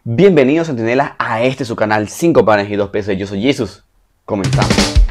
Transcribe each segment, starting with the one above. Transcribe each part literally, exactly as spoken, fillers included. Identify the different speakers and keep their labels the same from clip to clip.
Speaker 1: Bienvenidos, centinelas, a este su canal cinco panes y dos peces. Yo soy Jesús. Comenzamos.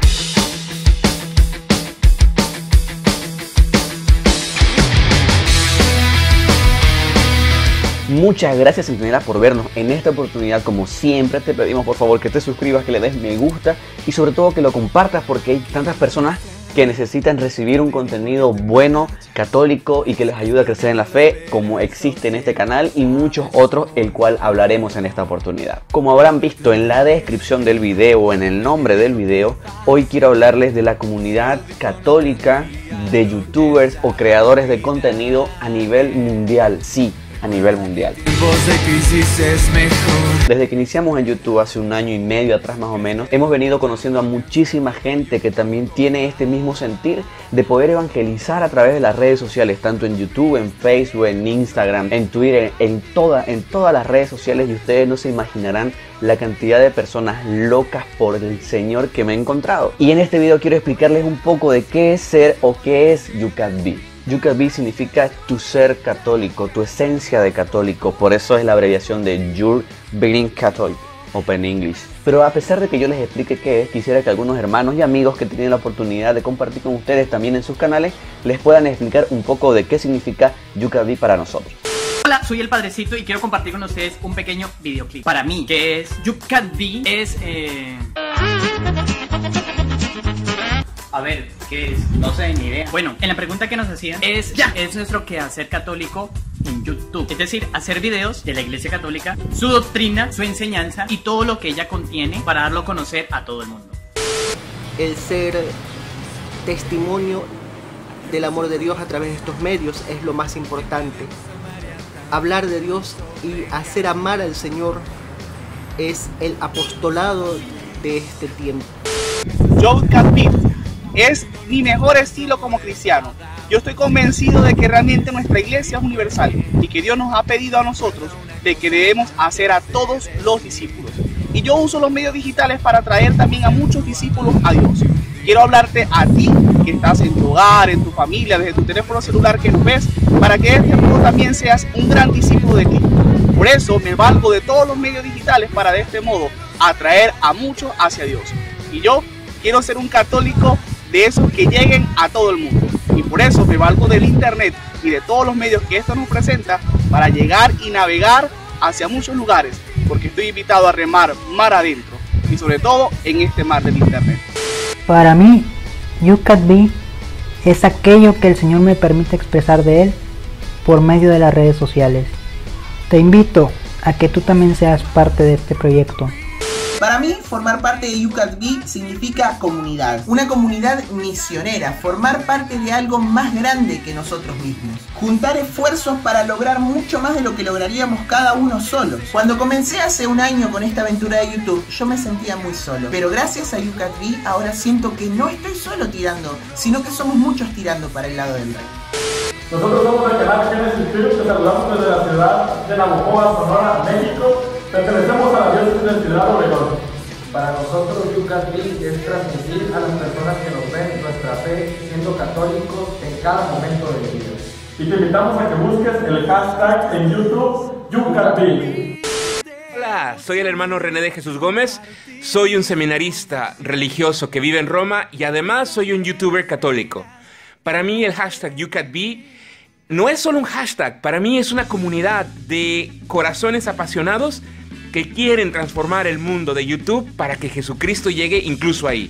Speaker 1: Muchas gracias, centinelas, por vernos en esta oportunidad. Como siempre te pedimos por favor que te suscribas, que le des me gusta y sobre todo que lo compartas, porque hay tantas personas que necesitan recibir un contenido bueno, católico y que les ayude a crecer en la fe, como existe en este canal y muchos otros, el cual hablaremos en esta oportunidad. Como habrán visto en la descripción del video o en el nombre del video, hoy quiero hablarles de la comunidad católica de youtubers o creadores de contenido a nivel mundial. Sí, a nivel mundial. Desde que iniciamos en YouTube hace un año y medio atrás más o menos, hemos venido conociendo a muchísima gente que también tiene este mismo sentir de poder evangelizar a través de las redes sociales, tanto en YouTube, en Facebook, en Instagram, en Twitter, en, toda, en todas las redes sociales, y ustedes no se imaginarán la cantidad de personas locas por el Señor que me he encontrado. Y en este video quiero explicarles un poco de qué es ser o qué es You Can Be. You Can Be significa tu ser católico, tu esencia de católico, por eso es la abreviación de You're Being Catholic, Open English. Pero a pesar de que yo les explique qué es, quisiera que algunos hermanos y amigos que tienen la oportunidad de compartir con ustedes también en sus canales, les puedan explicar un poco de qué significa You Can Be para nosotros.
Speaker 2: Hola, soy el Padrecito y quiero compartir con ustedes un pequeño videoclip. Para mí, que es You Can Be, es... Eh... A ver, ¿qué es? No sé, ni idea. Bueno, en la pregunta que nos hacían es, ya, es nuestro quehacer católico en YouTube. Es decir, hacer videos de la Iglesia Católica, su doctrina, su enseñanza y todo lo que ella contiene para darlo a conocer a todo el mundo.
Speaker 3: El ser testimonio del amor de Dios a través de estos medios es lo más importante. Hablar de Dios y hacer amar al Señor es el apostolado de este tiempo.
Speaker 4: You Can Be es mi mejor estilo como cristiano. Yo estoy convencido de que realmente nuestra iglesia es universal y que Dios nos ha pedido a nosotros de que debemos hacer a todos los discípulos. Y yo uso los medios digitales para atraer también a muchos discípulos a Dios. Quiero hablarte a ti que estás en tu hogar, en tu familia, desde tu teléfono celular que nos ves, para que este modo también seas un gran discípulo de ti. Por eso me valgo de todos los medios digitales para de este modo atraer a muchos hacia Dios. Y yo quiero ser un católico de esos que lleguen a todo el mundo, y por eso me valgo del internet y de todos los medios que esto nos presenta para llegar y navegar hacia muchos lugares, porque estoy invitado a remar mar adentro y sobre todo en este mar del internet.
Speaker 5: Para mí, You Can Be es aquello que el Señor me permite expresar de Él por medio de las redes sociales. Te invito a que tú también seas parte de este proyecto.
Speaker 6: Para mí, formar parte de You Can Be significa comunidad, una comunidad misionera, formar parte de algo más grande que nosotros mismos, juntar esfuerzos para lograr mucho más de lo que lograríamos cada uno solos. Cuando comencé hace un año con esta aventura de YouTube, yo me sentía muy solo, pero gracias a You Can Be ahora siento que no estoy solo tirando, sino que somos muchos tirando para el lado del rey.
Speaker 7: Nosotros somos el canal Genesis Films, te saludamos desde la ciudad de Navojoa, Sonora, México. Pertenecemos a la diócesis de Ciudad Obregón.
Speaker 8: Para nosotros, You Can Be es transmitir a las personas que nos ven nuestra fe siendo católicos en cada momento de vida.
Speaker 7: Y te invitamos a que busques el hashtag en YouTube You Can Be.
Speaker 9: Hola, soy el hermano René de Jesús Gómez. Soy un seminarista religioso que vive en Roma y además soy un youtuber católico. Para mí el hashtag You Can Be no es solo un hashtag, para mí es una comunidad de corazones apasionados que quieren transformar el mundo de YouTube para que Jesucristo llegue incluso ahí.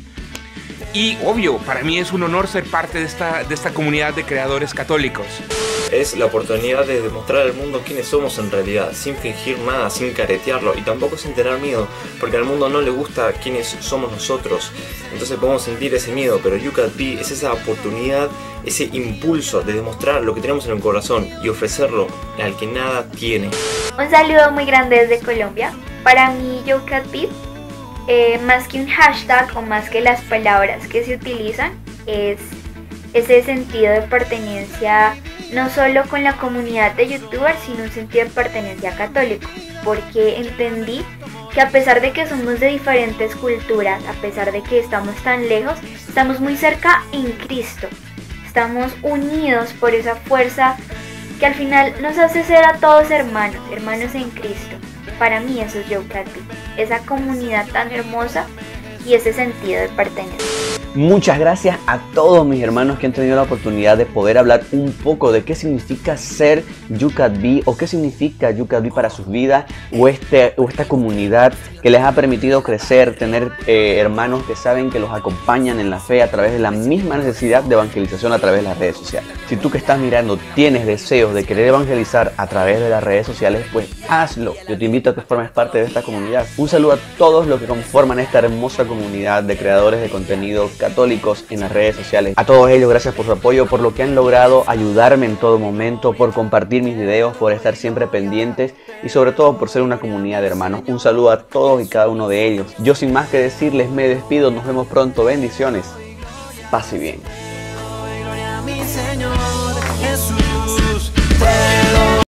Speaker 9: Y obvio, para mí es un honor ser parte de esta, de esta comunidad de creadores católicos.
Speaker 10: Es la oportunidad de demostrar al mundo quiénes somos en realidad, sin fingir nada, sin caretearlo y tampoco sin tener miedo, porque al mundo no le gusta quiénes somos nosotros. Entonces podemos sentir ese miedo, pero You Can Be es esa oportunidad, ese impulso de demostrar lo que tenemos en el corazón y ofrecerlo al que nada tiene.
Speaker 11: Un saludo muy grande desde Colombia. Para mí You Can Be, eh, más que un hashtag o más que las palabras que se utilizan, es ese sentido de pertenencia no solo con la comunidad de youtubers, sino un sentido de pertenencia católico, porque entendí que a pesar de que somos de diferentes culturas, a pesar de que estamos tan lejos, estamos muy cerca en Cristo, estamos unidos por esa fuerza que al final nos hace ser a todos hermanos, hermanos en Cristo. Para mí eso es YouCatB, esa comunidad tan hermosa y ese sentido de pertenencia.
Speaker 1: Muchas gracias a todos mis hermanos que han tenido la oportunidad de poder hablar un poco de qué significa ser YouCatB o qué significa YouCatB para sus vidas o, este, o esta comunidad que les ha permitido crecer, tener eh, hermanos que saben que los acompañan en la fe a través de la misma necesidad de evangelización a través de las redes sociales. Si tú que estás mirando tienes deseos de querer evangelizar a través de las redes sociales, pues hazlo. Yo te invito a que formes parte de esta comunidad. Un saludo a todos los que conforman esta hermosa comunidad de creadores de contenido católicos en las redes sociales. A todos ellos, gracias por su apoyo, por lo que han logrado ayudarme en todo momento, por compartir mis videos, por estar siempre pendientes y sobre todo por ser una comunidad de hermanos. Un saludo a todos y cada uno de ellos. Yo sin más que decirles me despido, nos vemos pronto, bendiciones, paz y bien.